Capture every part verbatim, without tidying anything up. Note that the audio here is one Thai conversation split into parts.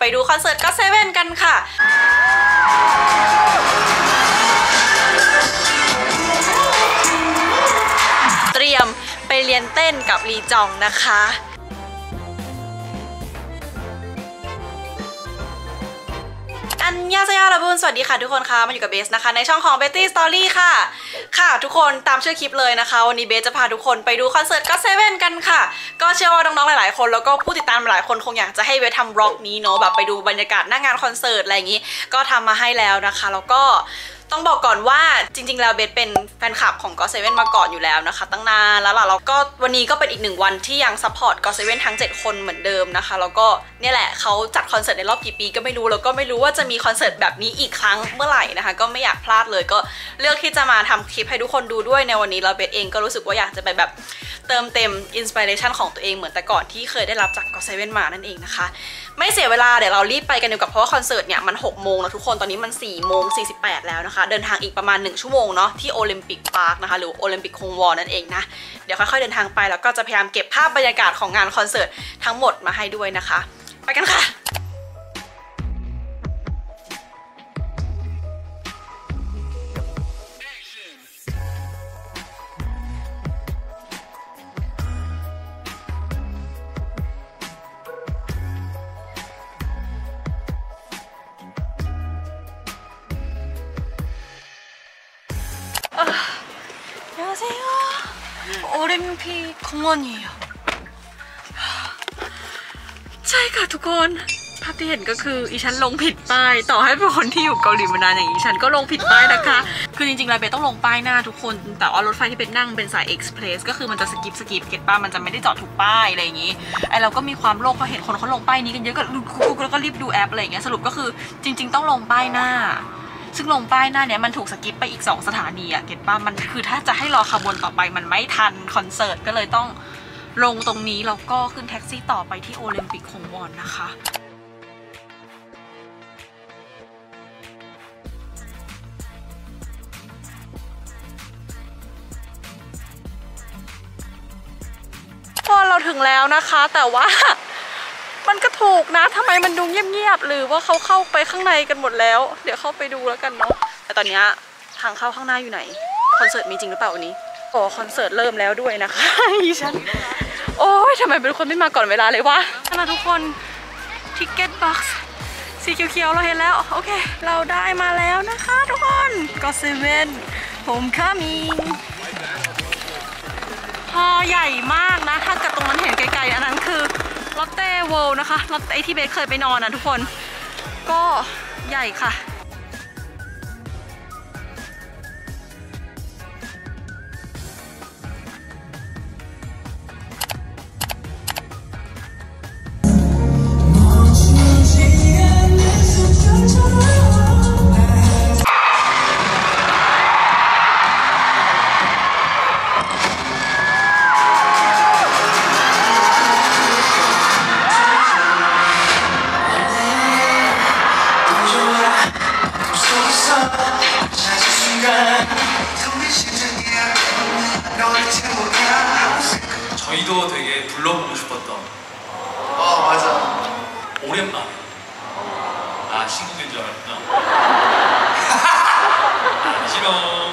ไปดูคอนเสิร์ตก็เซเว่นกันค่ะเตรียมไปเรียนเต้นกับลีจองนะคะอันยาเซยาลาบุนสวัสดีค่ะทุกคนค่ะมาอยู่กับเบสนะคะในช่องของ Betty Story ค่ะค่ะทุกคนตามชื่อคลิปเลยนะคะวันนี้เบสจะพาทุกคนไปดูคอนเสิร์ตก็เซเว่นกันค่ะก็เชื่อว่าน้องๆหลายๆคนแล้วก็ผู้ติดตามหลายคนคงอยากจะให้เบสทำบล็อกนี้เนาะแบบไปดูบรรยากาศหน้างานคอนเสิร์ตอะไรอย่างนี้ก็ทำมาให้แล้วนะคะแล้วก็ต้องบอกก่อนว่าจริงๆแล้วเบสเป็นแฟนคลับของก็เซเว่นมาก่อนอยู่แล้วนะคะตั้งนานแล้วล่ะแล้วก็วันนี้ก็เป็นอีกหนึ่งวันที่ยังซัพพอร์ตก็เซเว่นทั้งเจ็ดคนเหมือนเดิมนะคะแล้วก็เนี่ยแหละเขาจัดคอนเสิร์ตในรอบกี่ปีก็ไม่รู้แล้วก็ไม่รู้ว่าจะมีคอนเสิร์ตแบบนี้อีกครั้งเมื่อไหร่นะคะก็ไม่อยากพลาดเลยก็เลือกที่จะมาทำคลิปให้ทุกคนดูด้วยในวันนี้แล้วเบสเองก็รู้สึกว่าอยากจะไปแบบเติมเต็มอินสปิเรชันของตัวเองเหมือนแต่ก่อนที่เคยได้รับจากก็เซเว่นมานั่นเองนะคะไม่เสียเวลาเดี๋ยวเรารีบไปกันดีกว่าเพราะว่าคอนเสิร์ตเนี่ยมันหกโมงแล้วทุกคนตอนนี้มันสี่โมงสี่สิบแปดแล้วนะคะเดินทางอีกประมาณหนึ่งชั่วโมงเนาะที่โอลิมปิกพาร์คนะคะหรือโอลิมปิกคงวอลนั่นเองนะเดี๋ยวค่อยๆเดินทางไปแล้วก็จะพยายามเก็บภาพบรรยากาศของงานคอนเสิร์ตทั้งหมดมาให้ด้วยนะคะไปกันค่ะโอลิมปิกคงวอลนี่ใช่ค่ะทุกคนภาพที่เห็นก็คืออีฉันลงผิดป้ายต่อให้เป็นคนที่อยู่เกาหลีมานานอย่างอีฉันก็ลงผิดป้ายนะคะคือจริงๆแล้วเบต้องลงป้ายหน้าทุกคนแต่ว่ารถไฟที่เป็นนั่งเป็นสายเอ็กซ์เพรสก็คือมันจะสกิปสกิปเก็ตป้ามันจะไม่ได้จอดถูกป้ายอะไรอย่างนี้ไอเราก็มีความโลภพอเห็นคนเขาลงป้ายนี้กันเยอะก็แล้วก็รีบดูแอปอะไรอย่างเงี้ยสรุปก็คือจริงๆต้องลงป้ายหน้าซึ่งลงป้ายหน้าเนี้ยมันถูกสกิปไปอีกสองสถานีอะเก็ตป้ามันคือถ้าจะให้รอขบวนต่อไปมันไม่ทันคอนเสิร์ตก็เลยต้องลงตรงนี้แล้วก็ขึ้นแท็กซี่ต่อไปที่โอลิมปิกคงวอนนะคะพอเราถึงแล้วนะคะแต่ว่ามันก็ถูกนะทำไมมันดูเงียบๆหรือว่าเขาเข้าไปข้างในกันหมดแล้วเดี๋ยวเข้าไปดูแล้วกันเนาะแต่ตอนนี้ทางเข้าข้างหน้าอยู่ไหนคอนเสิร์ตมีจริงหรือเปล่าวันนี้โอ้คอนเสิร์ตเริ่มแล้วด้วยนะคะอีฉันโอ้ยทำไมเป็นคนไม่มาก่อนเวลาเลยวะนะทุกคนทิกเก็ตบ็อกซ์สีเขียวๆเราเห็นแล้วโอเคเราได้มาแล้วนะคะทุกคนก็เซเว่นโฮมคัมมิ่งฮอใหญ่มากนะถ้ากับตรงนั้นเห็นไกลๆอันนั้นคือลอตเต้เวิลด์นะคะลอตเต้ที่เบสเคยไปนอนนะทุกคนก็ใหญ่ค่ะ 저희도 되게 불러보고 싶었던 아 맞아 오랜만에 아 친구인 줄 알았구나 아, 싫어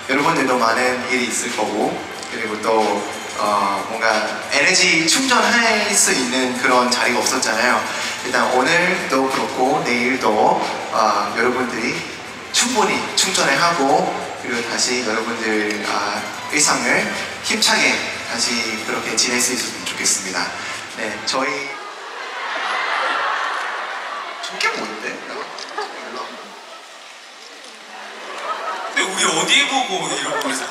여러분들도 많은 일이 있을 거고 그리고 또 어, 뭔가 에너지 충전할 수 있는 그런 자리가 없었잖아요. 일단 오늘도 그렇고 내일도 어, 여러분들이 충분히 충전을 하고 그리고 다시 여러분들 어, 일상을 힘차게 다시 그렇게 지낼 수 있었으면 좋겠습니다. 네, 저희 저게 뭔데? 근데 우리 어디 보고 이러고 있어?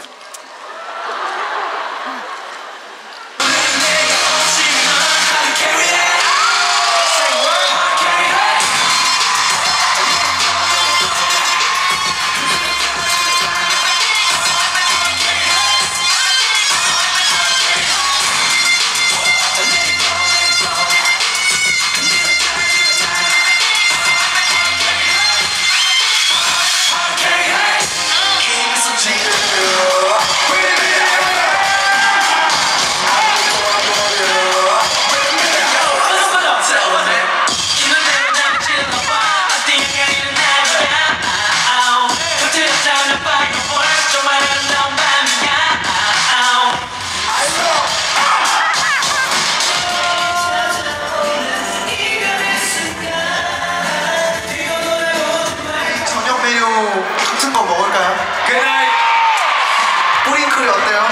저녁 메뉴 같은 거 먹을까요? 그날 뿌링클 어때요?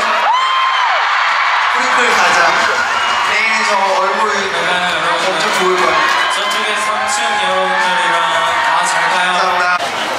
뿌링클 가자. 내일 저 얼굴 엄청 좋을 거야. 저쪽에 삼 층 여러분들이랑 다 잘 가요. 감사합니다.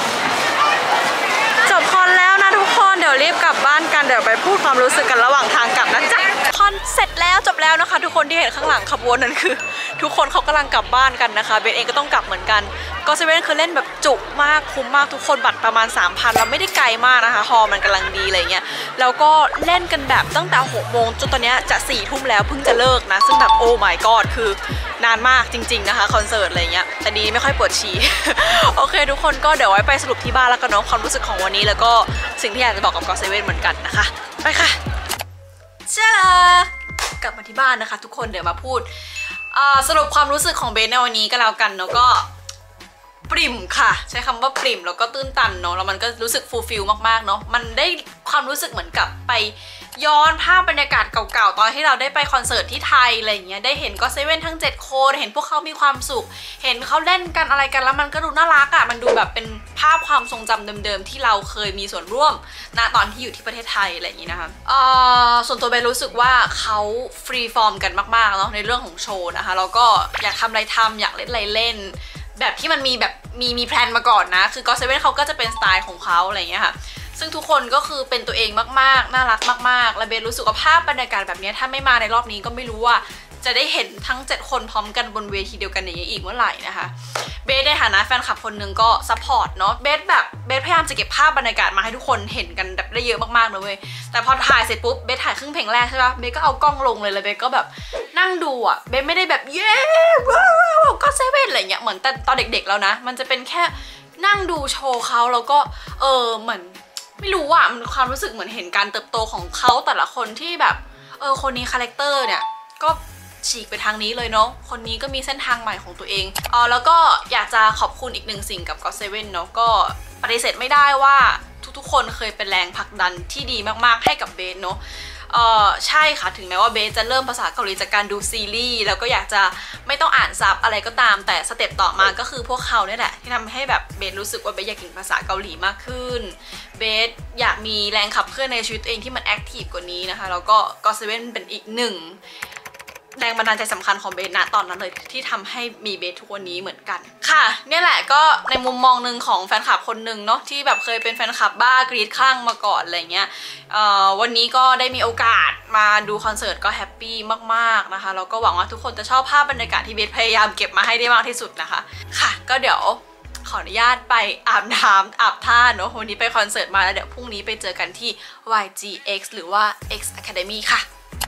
จบคอนแล้วนะทุกคนเดี๋ยวรีบกลับบ้านกันเดี๋ยวไปพูดความรู้สึกกันระหว่างทางกลับนะจ๊ะคอนเสร็จแล้วจบแล้วนะคะทุกคนที่เห็นข้างหลังขบวนนั้นคือ ทุกคนเขากำลังกลับบ้านกันนะคะเบนเองก็ต้องกลับเหมือนกันก็เซเว่นคือเล่นแบบจุมากคุ้มมากทุกคนบัตรประมาณ สามพัน เราไม่ได้ไกลมากนะคะฮอลมันกำลังดีอะไรเงี้ยแล้วก็เล่นกันแบบตั้งแต่หกโมงจนตอนนี้จะสี่ทุ่มแล้วเพิ่งจะเลิกนะซึ่งแบบโอ้ my god คือนานมากจริงๆนะคะคอนเสิร์ตอะไรเงี้ยแต่ดีไม่ค่อยปวดฉี่ โอเคทุกคนก็เดี๋ยวไว้ไปสรุปที่บ้านแล้วกันเนาะความรู้สึกของวันนี้แล้วก็สิ่งที่อยากจะบอกกับก็เซเว่นเหมือนกันนะคะไปค่ะจ้ากลับมาที่บ้านนะคะทุกคนเดี๋ยวมาพูดสรุปความรู้สึกของเบนในวันนี้ก็แล้วกันเนาะก็ปริ่มค่ะใช้คำว่าปริ่มแล้วก็ตื้นตันเนาะแล้วมันก็รู้สึกฟูลฟิลมากๆเนาะมันได้ความรู้สึกเหมือนกับไปย้อนภาพบรรยากาศเก่าๆตอนที่เราได้ไปคอนเสิร์ตที่ไทยอะไรอย่างเงี้ยได้เห็นก็เซเว่นทั้งเจ็ดคนเห็นพวกเขามีความสุขเห็นเขาเล่นกันอะไรกันแล้วมันก็ดูน่ารักอ่ะมันดูแบบเป็นภาพความทรงจำเดิมๆที่เราเคยมีส่วนร่วมณตอนที่อยู่ที่ประเทศไทยอะไรอย่างงี้นะคะเอ่อส่วนตัวเบนรู้สึกว่าเขาฟรีฟอร์มกันมากๆเนาะในเรื่องของโชว์นะคะแล้วก็อยากทำอะไรทำอยากเล่นอะไรเล่นแบบที่มันมีแบบมีมีแพลนมาก่อนนะคือก็เซเว่นเขาก็จะเป็นสไตล์ของเขาอะไรอย่างเงี้ยค่ะซึ่งทุกคนก็คือเป็นตัวเองมากๆน่ารักมากๆและเบนรู้สึกว่าภาพบรรยากาศแบบนี้ถ้าไม่มาในรอบนี้ก็ไม่รู้ว่าจะได้เห็นทั้งเจ็ดคนพร้อมกันบนเวทีเดียวกันอย่างนี้อีกเมื่อไหร่นะคะเบสในฐานะแฟนคลับคนหนึ่งก็ซัพพอร์ตเนาะเบสแบบเบสพยายามจะเก็บภาพบรรยากาศมาให้ทุกคนเห็นกันแบบได้เยอะมากๆนะเว้ยแต่พอถ่ายเสร็จปุ๊บเบสถ่ายครึ่งเพลงแรกใช่ปะเบสก็เอากล้องลงเลยเลยเบสก็แบบนั่งดูอ่ะเบสไม่ได้แบบเย้ว้าวก็เซเว่นอะไรเงี้ยเหมือนแต่ตอนเด็กๆแล้วนะมันจะเป็นแค่นั่งดูโชว์เขาแล้วก็เออเหมือนไม่รู้อ่ะมันความรู้สึกเหมือนเห็นการเติบโตของเขาแต่ละคนที่แบบเออคนนี้คาแรคเตอร์เนี่ยก็ฉีกไปทางนี้เลยเนาะคนนี้ก็มีเส้นทางใหม่ของตัวเองอ๋อแล้วก็อยากจะขอบคุณอีกหนึ่งสิ่งกับก็อตเซเว่นเนาะก็ปฏิเสธไม่ได้ว่าทุกๆคนเคยเป็นแรงผลักดันที่ดีมากๆให้กับเบสเนาะเออใช่ค่ะถึงแม้ว่าเบสจะเริ่มภาษาเกาหลีจากการดูซีรีส์แล้วก็อยากจะไม่ต้องอ่านซับอะไรก็ตามแต่สเต็ปต่อมาก็คือพวกเขาเนี่ยแหละที่ทำให้แบบเบสรู้สึกว่าเบสอยากเก่งภาษาเกาหลีมากขึ้นเบสอยากมีแรงขับเคลื่อนในชีวิตตัวเองที่มันแอคทีฟกว่านี้นะคะแล้วก็ก็อตเซเว่นเป็นอีกหนึ่งแรงบันดาลใจสำคัญของเบสณตอนนั้นเลยที่ทำให้มีเบสทุกวันนี้เหมือนกันค่ะเนี่ยแหละก็ในมุมมองหนึ่งของแฟนคลับคนหนึ่งเนาะที่แบบเคยเป็นแฟนคลับบ้ากรี๊ดคลั่งมาก่อนอะไรเงี้ยวันนี้ก็ได้มีโอกาสมาดูคอนเสิร์ตก็แฮปปี้มากๆนะคะแล้วก็หวังว่าทุกคนจะชอบภาพบรรยากาศที่เบสพยายามเก็บมาให้ได้มากที่สุดนะคะค่ะก็เดี๋ยวขออนุญาตไปอาบน้ำอาบท่าเนาะวันนี้ไปคอนเสิร์ตมาแล้วเดี๋ยวพรุ่งนี้ไปเจอกันที่ วาย จี เอ็กซ์ หรือว่า X Academy ค่ะ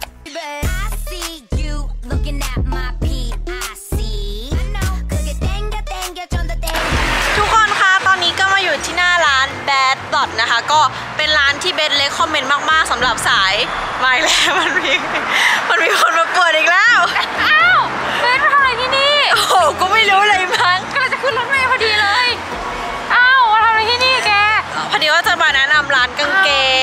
ทุกคนคะตอนนี้ก็มาอยู่ที่หน้าร้าน Bad Dot นะคะก็เป็นร้านที่เบสเล็กคอมเมนต์มากๆสำหรับสายมาอีกแล้วมันมีมันมีคนมาเปิดอีกแล้วอ้าวเบสมาทำอะไรที่นี่โอ้โหก็ไม่รู้เลยมั้งก็จะขึ้นรถเมล์พอดีเลยอ้าวมาทำอะไรที่นี่แกพอดีว่าจะมาแนะนำร้านกางเกง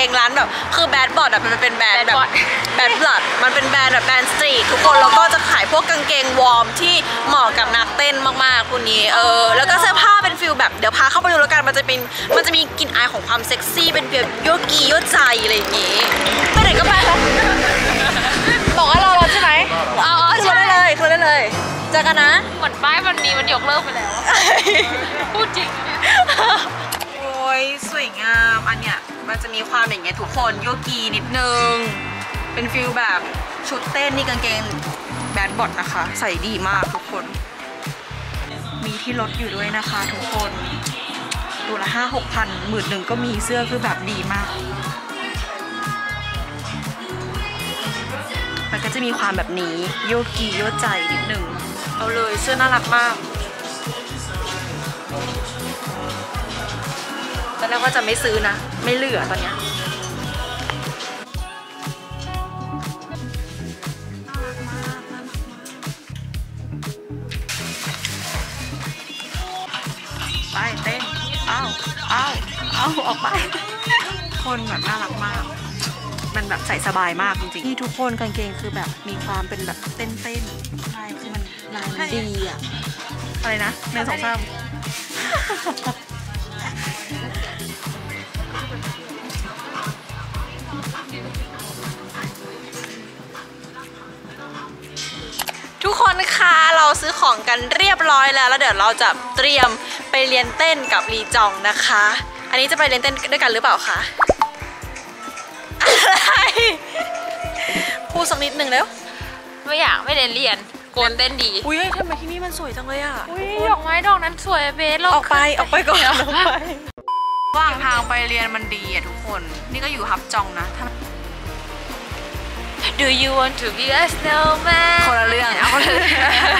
แบดบอดอะมันเป็นแบรนด์แบบแบดบลัดมันเป็นแบรนด์แบบแบรนด์สตรีททุกคนแล้วก็จะขายพวกกางเกงวอร์มที่เหมาะกับนักเต้นมากๆคุณนี้เออแล้วก็เสื้อผ้าเป็นฟิลแบบเดี๋ยวพาเข้าไปดูแล้วกันมันจะเป็นมันจะมีกลิ่นอายของความเซ็กซี่เป็นแบบโยกีโยใจอะไรอย่างงี้ไปไหนก็ไปบอกว่าเรารถใช่ไหมอ๋อใช่เลยคือได้เลยเจอกันนะเหมือนป้ายมันมีมันยกเลิกไปแล้วพูดจริงโอ้ยสวยงามอันเนี้ยมันจะมีความอย่างเงี้ยทุกคนโยกีนิดนึงเป็นฟิลแบบชุดเต้นนี่กางเกงแบดบอดนะคะใส่ดีมากทุกคนมีที่รถอยู่ด้วยนะคะทุกคนตัวละห้าหกพันหมื่นหนึ่งก็มีเสื้อคือแบบดีมากมันก็จะมีความแบบนี้โยกีโยใจนิดนึงเอาเลยเสื้อน่ารักมากตอนแรกว่าจะไม่ซื้อนะไม่เหลือตอนเนี้ยไปเต้นเอาเอาเอาออกไปคนแบบน่ารักมากมันแบบใส่สบายมากจริงๆที่ทุกคนกางเกงคือแบบมีความเป็นแบบเต้นเต้นลายคือมันลายมันดีอะอะไรนะเมนสองสามทุกคนคะเราซื้อของกันเรียบร้อยแล้วแล้วเดี๋ยวเราจะเตรียมไปเรียนเต้นกับลีจองนะคะอันนี้จะไปเรียนเต้นด้วยกันหรือเปล่าคะอะไรพูดสักนิดหนึ่งแล้วไม่อยากไม่ได้เรียนโกนเต้นดีอุ้ยทำไมที่นี่มันสวยจังเลยอ่ะอุ้ยดอกไม้ดอกนั้นสวยเบสออกไปออกไปก่อนออกไปว่างทางไปเรียนมันดีอ่ะทุกคนนี่ก็อยู่ฮับจองนะ Do you want to be a snowman คนละเรื่องเอาคนละเรื่อง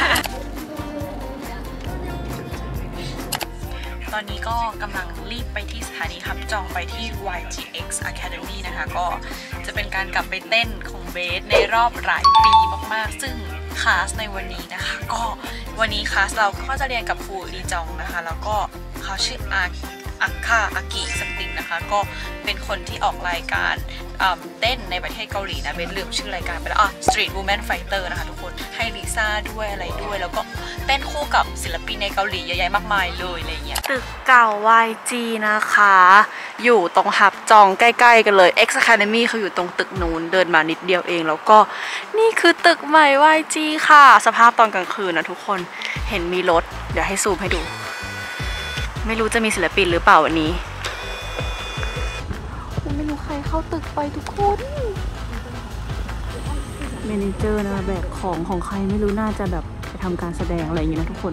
ตอนนี้ก็กำลังรีบไปที่สถานีฮับจองไปที่ วาย จี เอ็กซ์ Academy นะคะก็จะเป็นการกลับไปเต้นของเบสในรอบหลายปีมากๆซึ่งคลาสในวันนี้นะคะก็วันนี้คลาสเราก็จะเรียนกับครูลีจองนะคะแล้วก็เขาชื่ออาอักคาอากิสัมติงนะคะก็เป็นคนที่ออกรายการเต้นในประเทศเกาหลีนะเบนลืมชื่อรายการไปแล้วอ่ะ Street Woman Fighter นะคะทุกคนให้ลิซ่าด้วยอะไรด้วยแล้วก็เต้นคู่กับศิลปินในเกาหลีเยอะแยะมากมายเลยอะไรเงี้ยตึกเก่า วาย จี นะคะอยู่ตรงฮับจองใกล้ๆกันเลย X Academy เขาอยู่ตรงตึกนู้นเดินมานิดเดียวเองแล้วก็นี่คือตึกใหม่ วาย จี ค่ะสภาพตอนกลางคืนนะทุกคนเห็นมีรถเดี๋ยวให้ซูมให้ดูไม่รู้จะมีศิลปินหรือเปล่าวันนี้ไม่รู้ใครเข้าตึกไปทุกคนเมเนเจอร์นะแบกของของใครไม่รู้น่าจะแบบไปทำการแสดงอะไรอย่างนี้นะทุกคน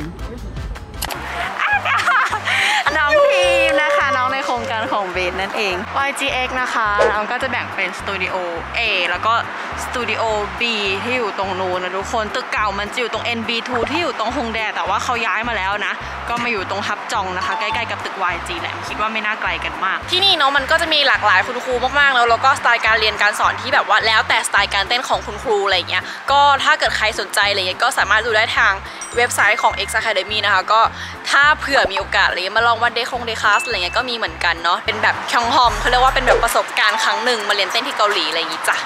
น้องทีมนะคะน้องในโครงการของเบสนั่นเอง วาย จี เอ็กซ์ นะคะเราก็จะแบ่งเป็นสตูดิโอ A แล้วก็สตูดิโอ B ที่อยู่ตรงนู้นนะทุกคนตึกเก่ามันจะอยู่ตรง เอ็น บี ทู ที่อยู่ตรงฮงแดแต่ว่าเขาย้ายมาแล้วนะก็มาอยู่ตรงฮับจองนะคะใกล้ๆกับตึก วาย จี แหละคิดว่าไม่น่าไกลกันมากที่นี่เนาะมันก็จะมีหลากหลายคุณครูมากๆแล้วแล้วก็สไตล์การเรียนการสอนที่แบบว่าแล้วแต่สไตล์การเต้นของคุณครูอะไรเงี้ยก็ถ้าเกิดใครสนใจอะไรเงี้ยก็สามารถดูได้ทางเว็บไซต์ของ X Academy นะคะก็ถ้าเผื่อมีโอกาสอะไรมาลองวันเดย์คงเดย์คลาสอะไรเงี้ยก็มีเหมือนกันเนาะเป็นแบบคยองฮอมเขาเรียกว่าเป็นแบบประสบการณ์ครั้งหนึ่งมาเรียนเต้นที่เกาหลีอะไรอย่างงี้จ้ะ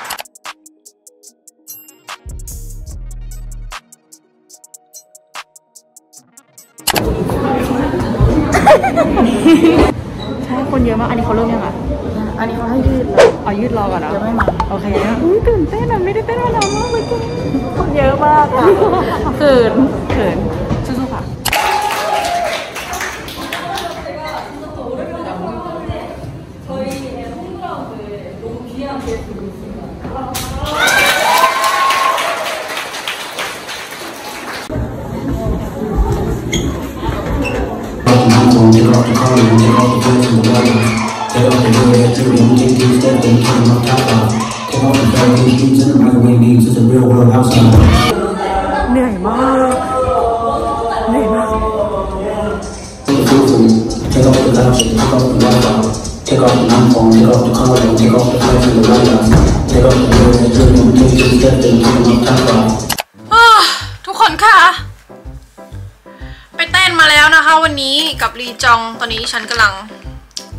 ใช่คนเยอะมากอันนี้เขาเริ่มยังอ่ะอันนี้เขาให้ยืดเลยเอายืดรอก่อนนะยังไม่มาโอเคนะอุ้ยตื่นเต้นอ่ะไม่ได้เต้นมานานมากเลยคนเยอะมากอ่ะเขินเขินสู้ๆค่ะTake off the car and take off the clothes from the weather. Take off the hood, take the one, take two steps, then climb up top off. Take off the bag, the streets and the right-of-way beats. It's a real world outside. เหนื่อยมากเหนื่อยมาก Take off the lashes, take off the white out. Take off the non-phone, take off the car and take off the flights from the right out. Take off the hood, take the one, take two steps, then climb up top off. ทุกคนค่ะไปเต้นมาแล้วนะคะวันนี้กับลีจองตอนนี้ฉันกำลัง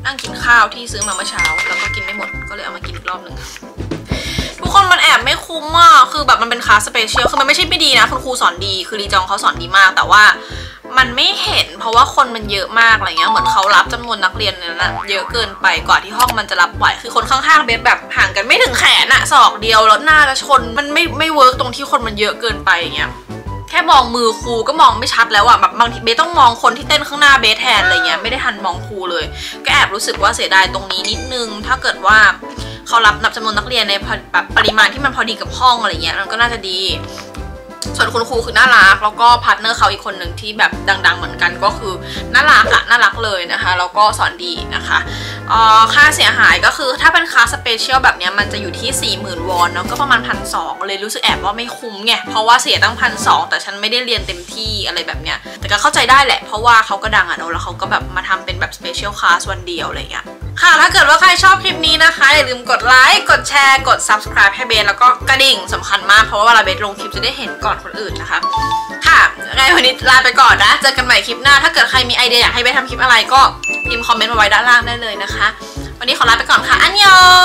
นั่งกินข้าวที่ซื้อมาเมื่อเช้าแล้วก็กินไม่หมดก็เลยเอามากินอีกรอบหนึ่งทุกคนมันแอบไม่คุ้มอ่ะคือแบบมันเป็นคลาสสเปเชียลคือมันไม่ใช่ไม่ดีนะคุณครูสอนดีคือรีจองเขาสอนดีมากแต่ว่ามันไม่เห็นเพราะว่าคนมันเยอะมากอะไรเงี้ยเหมือนเขารับจำนวนนักเรียนนั้นนะเยอะเกินไปกว่าที่ห้องมันจะรับไหวคือคนข้างๆเบสแบบห่างกันไม่ถึงแขนอะศอกเดียวแล้วหน้าจะชนมันไม่ไม่เวิร์กตรงที่คนมันเยอะเกินไปอย่างเงี้ยแค่มองมือครูก็มองไม่ชัดแล้วอะแบบบางทีเบสต้องมองคนที่เต้นข้างหน้าเบสแทนอะไรเงี้ยไม่ได้ทันมองครูเลยก็แอบรู้สึกว่าเสียดายตรงนี้นิดนึงถ้าเกิดว่าเขารับนับจำนวนนักเรียนในแบบปริมาณที่มันพอดีกับห้องอะไรเงี้ยมันก็น่าจะดีส่วนคุณครูคือน่ารักแล้วก็พาร์ทเนอร์เขาอีกคนหนึ่งที่แบบดังๆเหมือนกันก็คือน่ารักอะน่ารักเลยนะคะแล้วก็สอนดีนะคะค่าเสียหายก็คือถ้าเป็นคลาสสเปเชียลแบบนี้มันจะอยู่ที่ สี่หมื่น วอนเนาะก็ประมาณ พันสองร้อย เลยรู้สึกแอบว่าไม่คุ้มไงเพราะว่าเสียตั้ง พันสองร้อย แต่ฉันไม่ได้เรียนเต็มที่อะไรแบบเนี้ยแต่ก็เข้าใจได้แหละเพราะว่าเขาก็ดังอะเนาะแล้วเขาก็แบบมาทำเป็นแบบสเปเชียลคลาสวันเดียวอะไรเงี้ยค่ะถ้าเกิดว่าใครชอบคลิปนี้นะคะอย่าลืมกดไลค์กดแชร์กด ซับสไครบ์ ให้เบสแล้วก็กระดิ่งสำคัญมากเพราะว่าเวลาเบสลงคลิปจะได้เห็นก่อนคนอื่นนะคะค่ะไงวันนี้ลาไปก่อนนะเจอกันใหม่คลิปหน้าถ้าเกิดใครมีไอเดียอยากให้เบสทำคลิปอะไรก็พิมพ์คอมเมนต์มาไว้ด้านล่างได้เลยนะคะวันนี้ขอลาไปก่อนค่ะอันยอง